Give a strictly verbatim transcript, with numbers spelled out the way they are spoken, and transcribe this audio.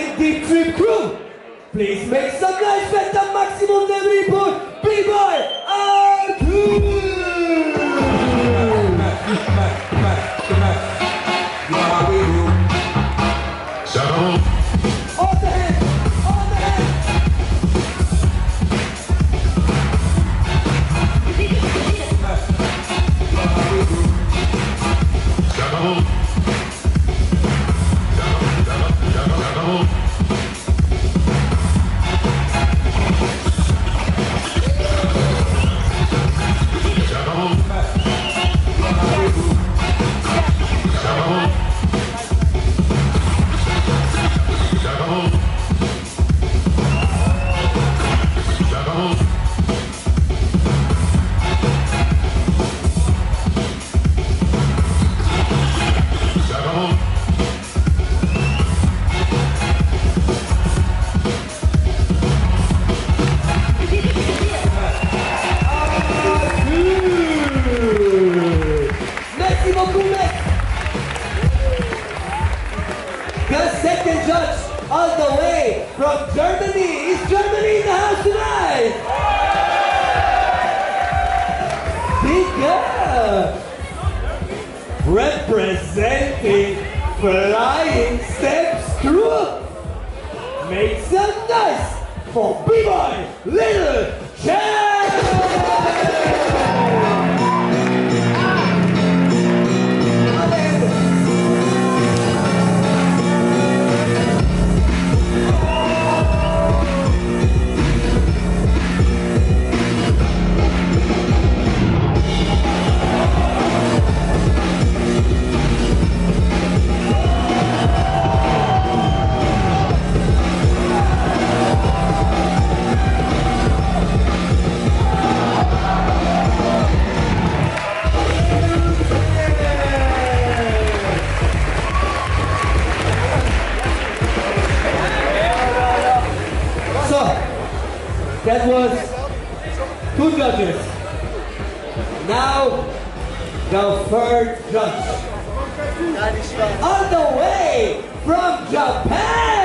amazing Deep Trip crew. Please make some noise, faites un maximum de bruit pour B-Boy Arthur! On the head, on the head. The second judge all the way from Germany. Is Germany in the house tonight? Big up! Representing Flying Steps Crew. Make some noise for B-Boy Little Chad! That was two judges. Now, the third judge. All the way from Japan!